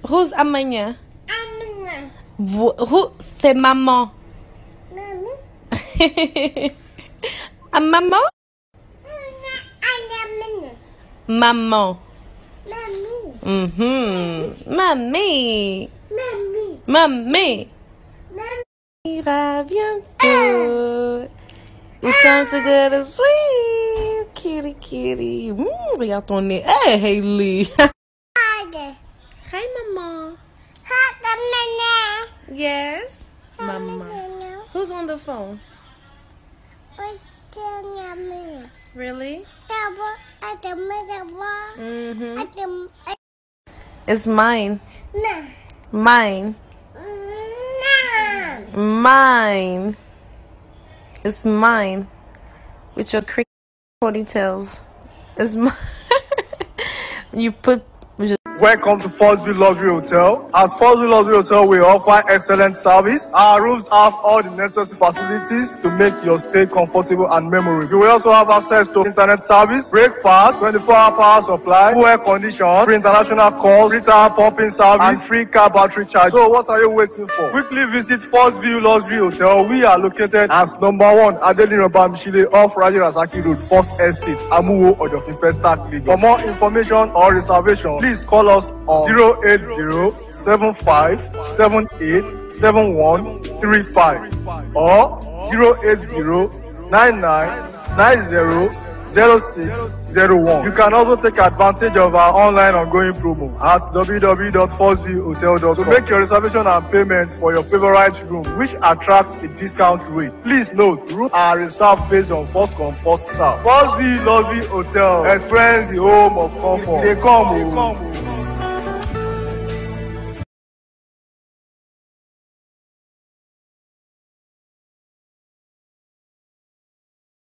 Who's Amanya? Amina. Who? C'est maman. Mama. A maman? Amina. Maman. Mommy. Mamie. Mommy. Mamie. Mommy. Ira bientôt. It's time to go to sleep. Kitty, kitty. Regarde ton nez. Hey, Haley. Hi. Hi, maman. Hi, Mama. Yes? Mama. Mama. Who's on the phone? What's your name? Really? It's mine. No. Mine. No. Mine. It's mine. With your cricket ponytails. It's mine. You put... Welcome to Foxview Luxury Hotel. At Foxview Luxury Hotel, we offer excellent service. Our rooms have all the necessary facilities to make your stay comfortable and memorable. You will also have access to internet service, breakfast, 24-hour power supply, full air condition, free international calls, free tire pumping service, and free car battery charge. So what are you waiting for? Quickly visit Foxview Luxury Hotel. We are located at number 1 Adelino Bamshile off Raji Rasaki Road, First Estate, Amuwo, Odofin Festac, Lagos. For more information or reservation, please call us on 08075787135 or 08099900601. You can also take advantage of our online ongoing promo at www.foxviewhotel.com to make your reservation and payment for your favorite room, which attracts a discount rate. Please note, rooms are reserved based on first come, first serve. Foxview Luxury Hotel. Experience the home of comfort. They come.